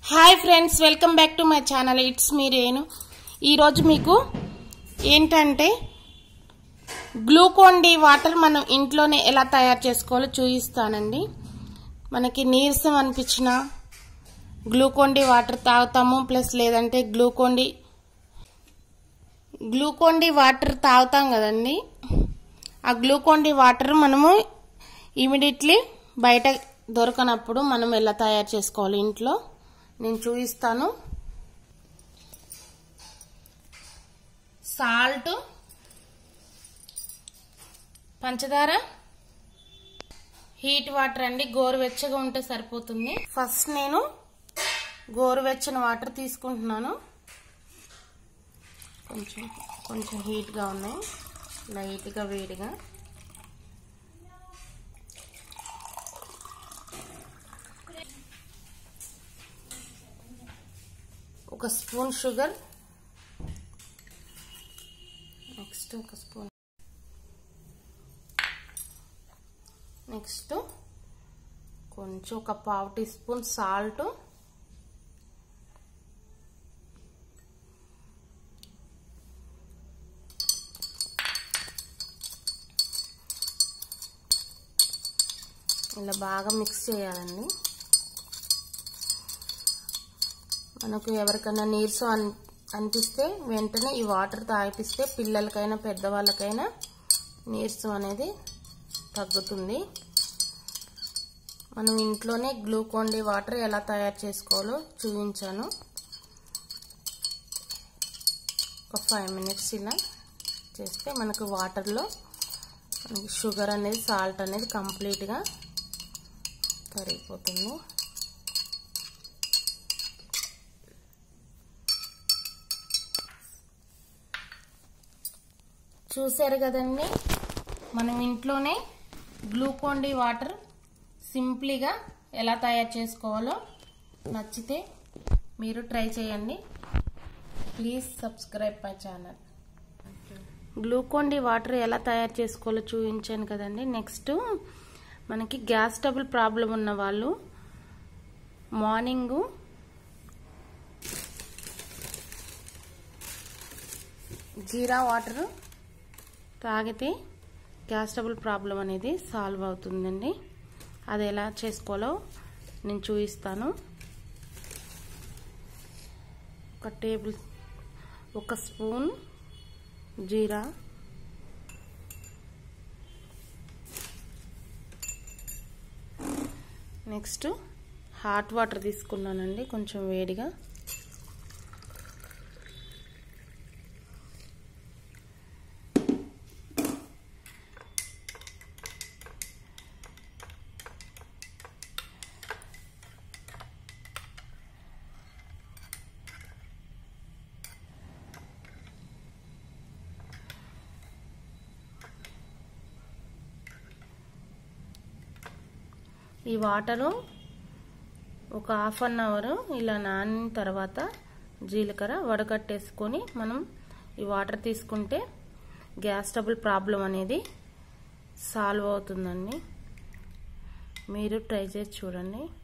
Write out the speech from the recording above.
Hi friends, welcome back to my channel. It's me Renu. ఈరోజు మీకు ఏంటంటే గ్లూకోన్ డి వాటర్ మనం ఇంట్లోనే ఎలా తయారు చేసుకోవాలో చూపిస్తానండి. మనకి నీరసం అనిపించిన గ్లూకోన్ డి వాటర్ తాగుతాము, ప్లస్ లేదంటే గ్లూకోన్ డి వాటర్ తాగుతాం కదండి. ఆ గ్లూకోన్ డి వాటర్ మనము ఇమీడియట్లీ బయట దొరకనప్పుడు మనం ఎలా తయారు చేసుకోవాలి ఇంట్లో నేను చూపిస్తాను. సాల్ట్, పంచదార, హీట్ వాటర్ అండి. గోరువెచ్చగా ఉంటే సరిపోతుంది. ఫస్ట్ నేను గోరువెచ్చని వాటర్ తీసుకుంటున్నాను. కొంచెం హీట్గా ఉన్నాయి, లైట్గా వేడిగా. ఒక స్పూన్ షుగర్, నెక్స్ట్ ఒక స్పూన్, నెక్స్ట్ కొంచెం ఒక పావు టీ స్పూన్ సాల్ట్, ఇలా బాగా మిక్స్ చేయాలండి. మనకు ఎవరికైనా నీరసం అనిపిస్తే వెంటనే ఈ వాటర్ తాగిపిస్తే పిల్లలకైనా పెద్దవాళ్ళకైనా నీరసం అనేది తగ్గుతుంది. మనం ఇంట్లోనే గ్లూకోన్ డి వాటర్ ఎలా తయారు చేసుకోవాలో చూపించాను. ఒక 5 మినిట్స్ ఇలా చేస్తే మనకు వాటర్లో మనకి షుగర్ అనేది, సాల్ట్ అనేది కంప్లీట్గా కరిగిపోతుంది. చూసారు కదండి, మనం ఇంట్లోనే గ్లూకోన్ డి వాటర్ సింపుల్గా ఎలా తయారు చేసుకోవాలో. నచ్చితే మీరు ట్రై చేయండి. Please subscribe my channel. Glucon D water ఎలా తయారు చేసుకోవాలో చూపించాను కదండి. నెక్స్ట్ మనకి గ్యాస్ ట్రబుల్ ప్రాబ్లం ఉన్న వాళ్ళు మార్నింగ్ జీరా వాటర్ తాగితే గ్యాస్ ట్రబుల్ ప్రాబ్లం అనేది సాల్వ్ అవుతుందండి. అది ఎలా చేసుకోవాలో నేను చూపిస్తాను. ఒక spoon jeera, next hot water తీసుకున్నానండి, కొంచెం వేడిగా. ఈ వాటరు ఒక హాఫ్ అన్ అవర్ ఇలా నానిన తర్వాత జీలకర్ర వడకట్టేసుకొని మనం ఈ వాటర్ తీసుకుంటే గ్యాస్ ట్రబుల్ ప్రాబ్లం అనేది సాల్వ్ అవుతుందండి. మీరు ట్రై చేసి చూడండి.